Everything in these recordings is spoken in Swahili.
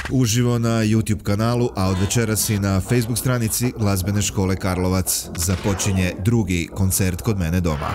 Uživo na YouTube kanalu, a od večeras i na Facebook stranici Glazbene škole Karlovac započinje drugi koncert kod mene doma.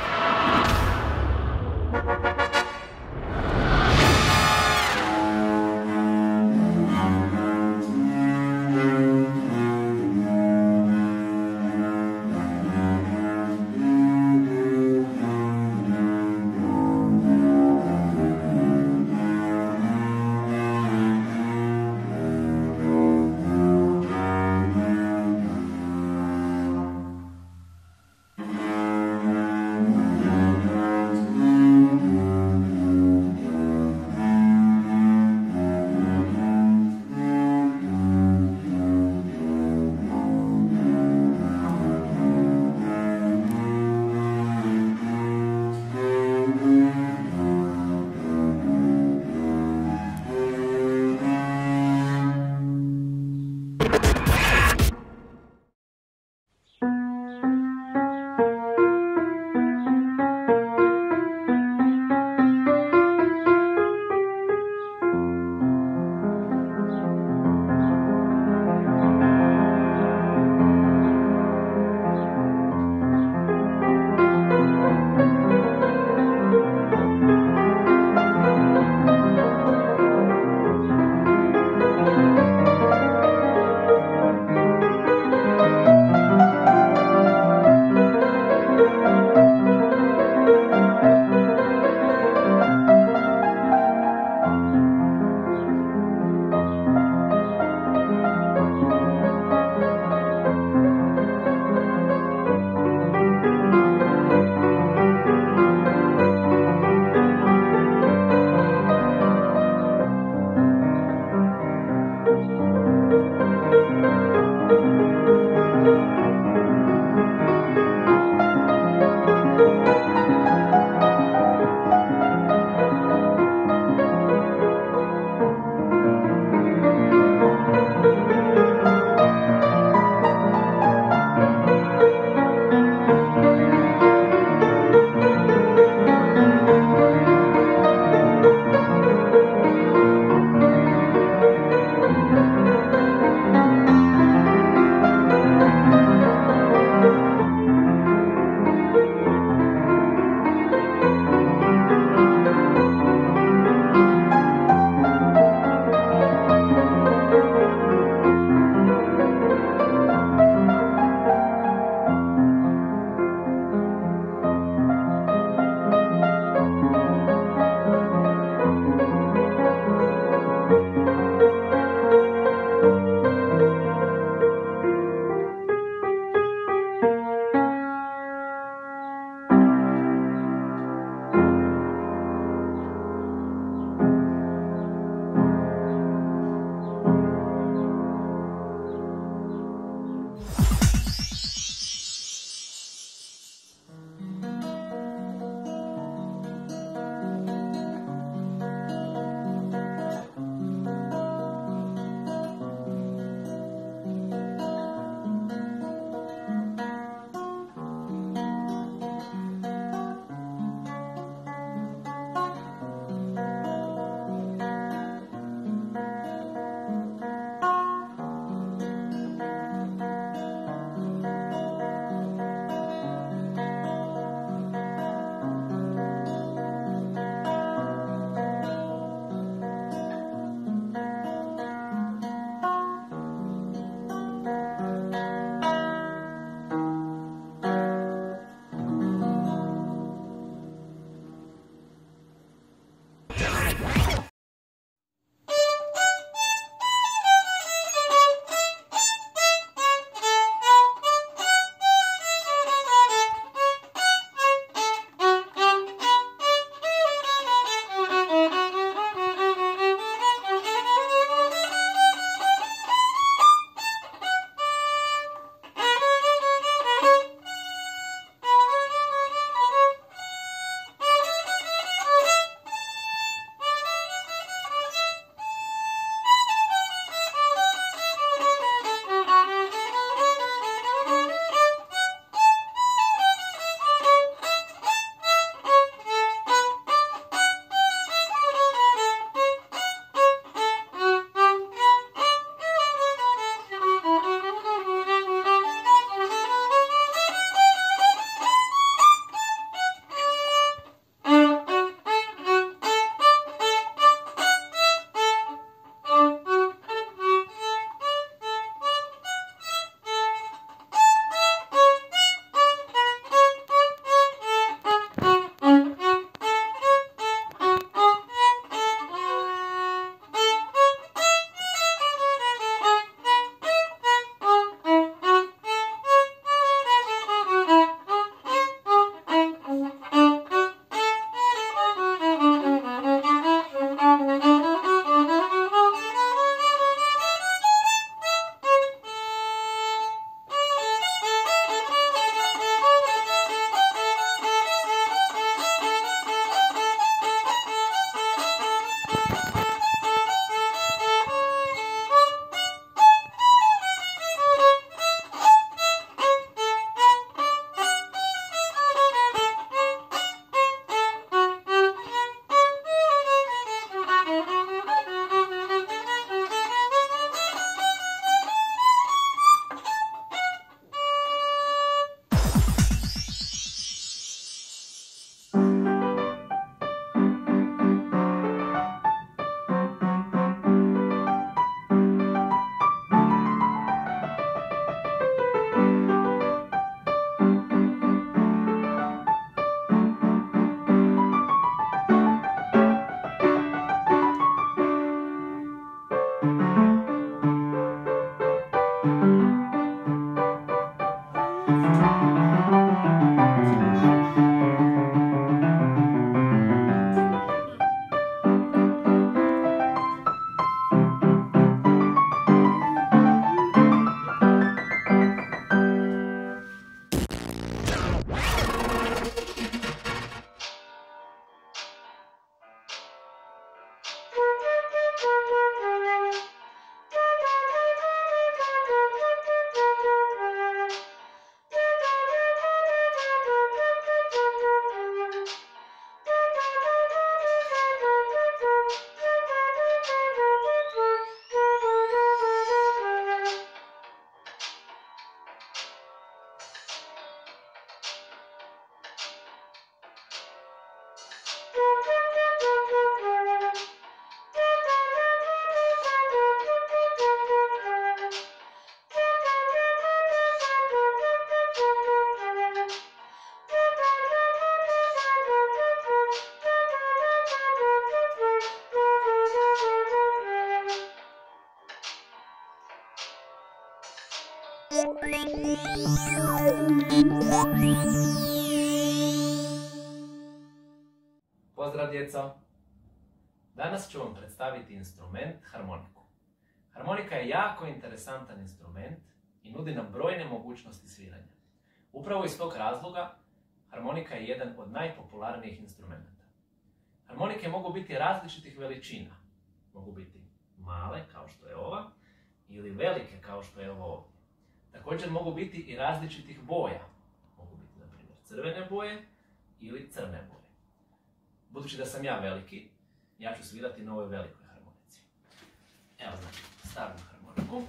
Pozdrav djeco! Danas ću vam predstaviti instrument harmoniku. Harmonika je jako interesantan instrument i nudi nam brojne mogućnosti sviranja. Upravo iz tog razloga harmonika je jedan od najpopularnijih instrumenta. Harmonike mogu biti različitih veličina. Mogu biti male, kao što je ova, ili velike, kao što je ovo ovdje. Također mogu biti i različitih boja. Mogu biti, na primjer, crvene boje ili crne boje. Budući da sam ja veliki, ja ću svirati na ovoj velikoj harmonici. Evo, znači, stavim harmoniku.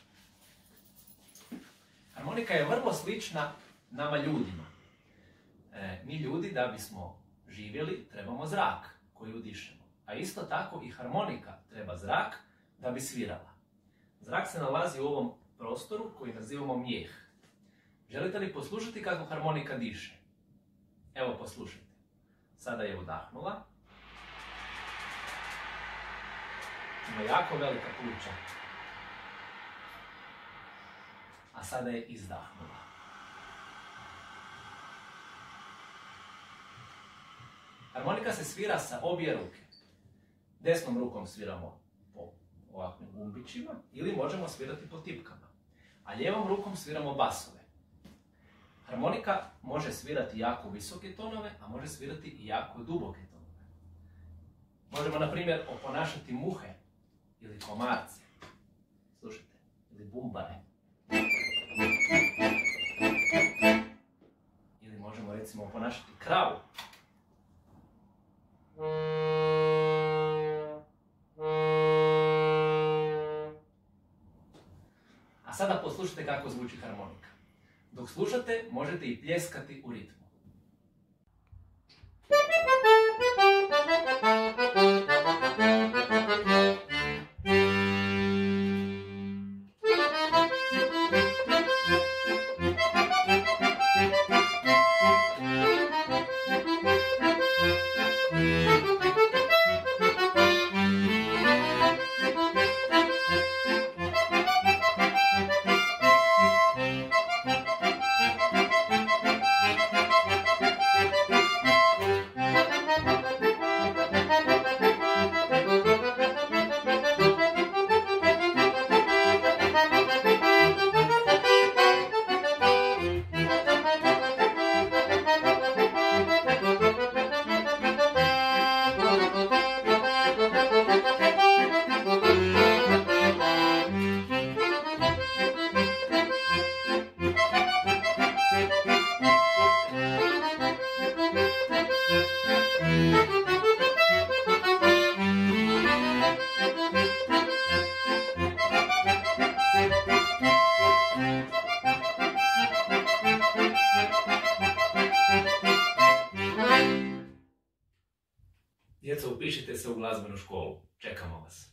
Harmonika je vrlo slična nama ljudima. Mi ljudi, da bismo živjeli, trebamo zrak koji udišemo. A isto tako i harmonika treba zrak da bi svirala. Zrak se nalazi u ovom prostoru koji nazivamo mjeh. Želite li poslušati kako harmonika diše? Evo, poslušajte. Sada je udahnula. Ima jako velika pluća. A sada je izdahnula. Harmonika se svira sa obje ruke. Desnom rukom sviramo po ovakvim gumbićima ili možemo svirati po tipkama. A lijevom rukom sviramo basove. Harmonika može svirati jako visoke tonove, a može svirati i jako duboke tonove. Možemo, na primjer, oponašati muhe ili komarce. Slušajte, ili bumbare. Ili možemo, recimo, oponašati kravu. A sada poslušajte kako zvuči harmonika. Dok slušate, možete i pljeskati u ritmu. Djeco, upišite se u glazbenu školu. Čekamo vas.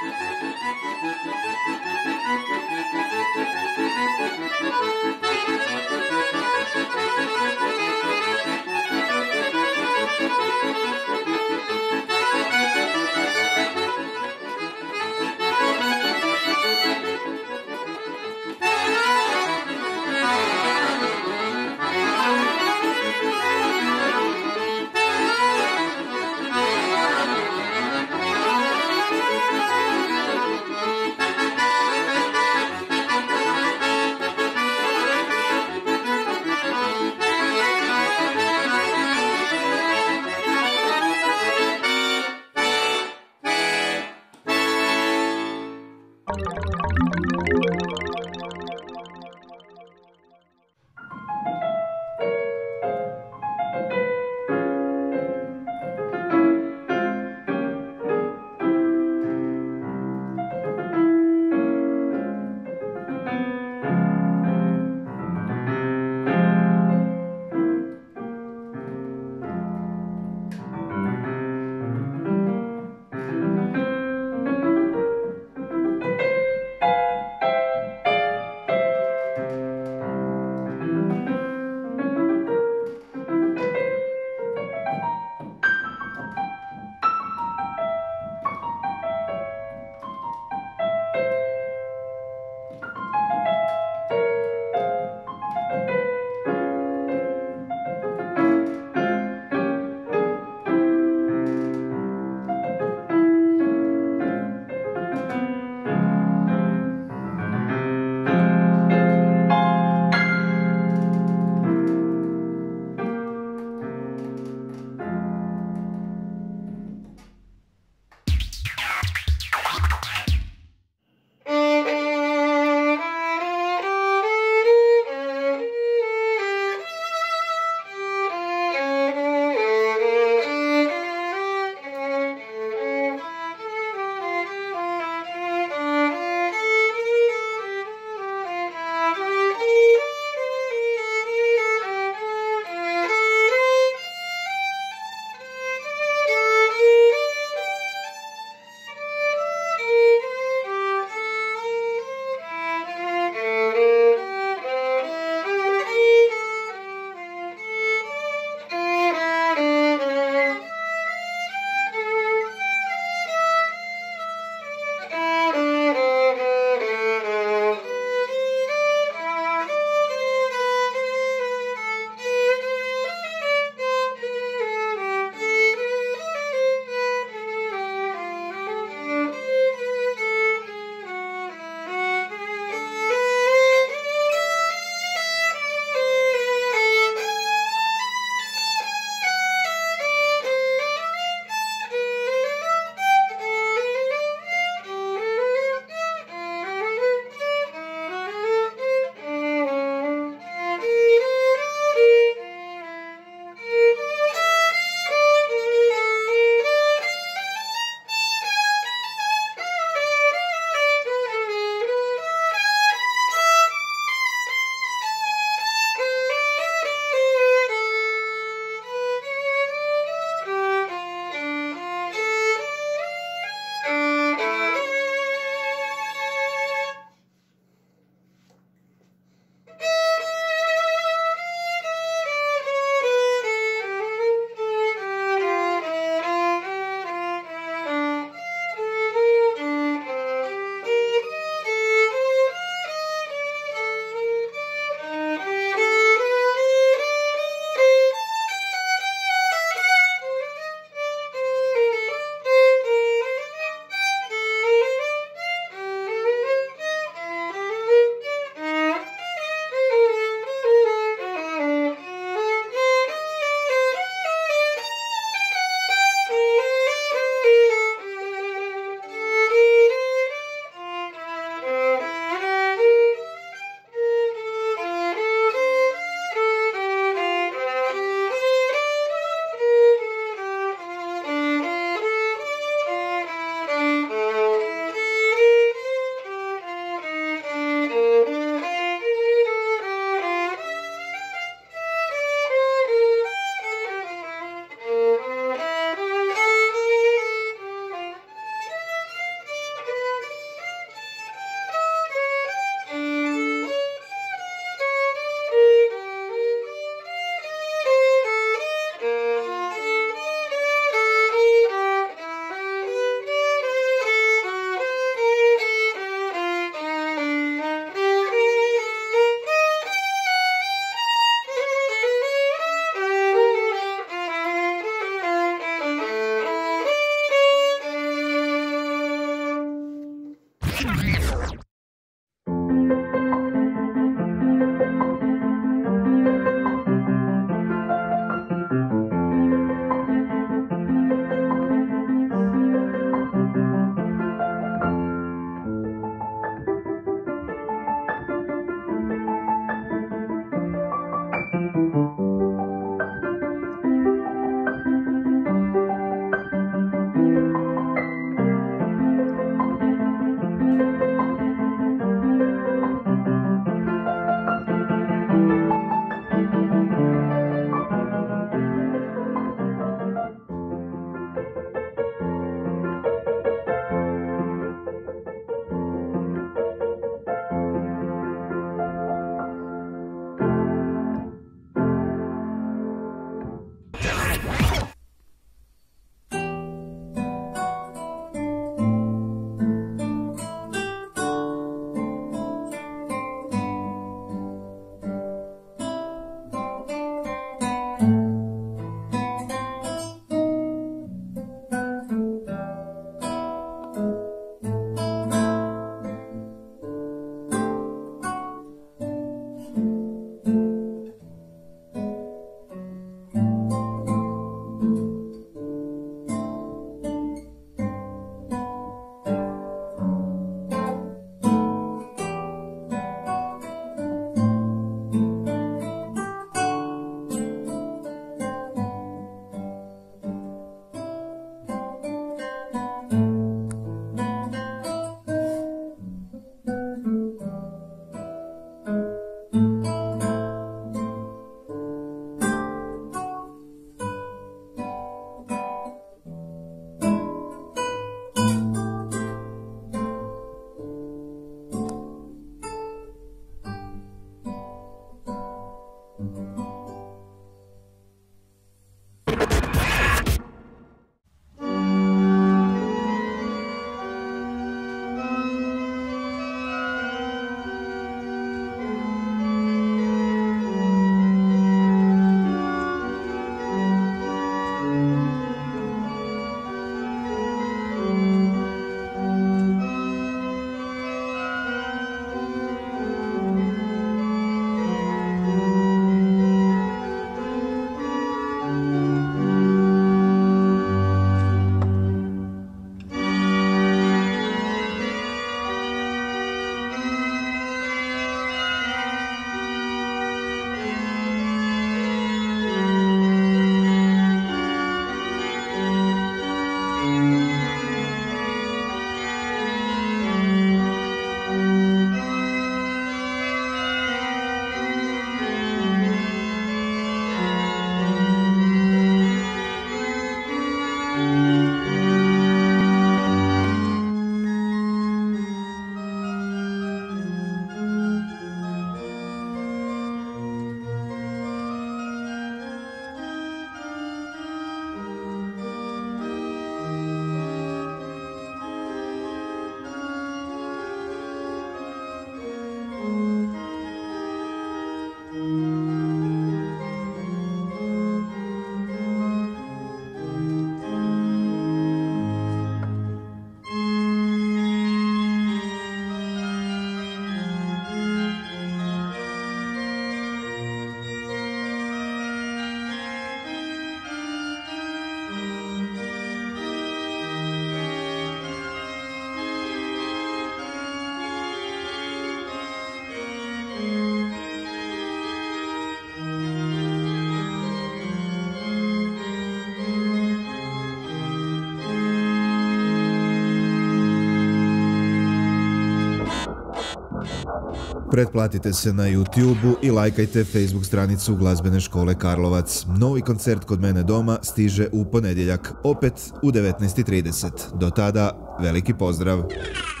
Pretplatite se na YouTube-u i lajkajte Facebook stranicu Glazbene škole Karlovac. Novi koncert kod mene doma stiže u ponedjeljak, opet u 19:30. Do tada, veliki pozdrav!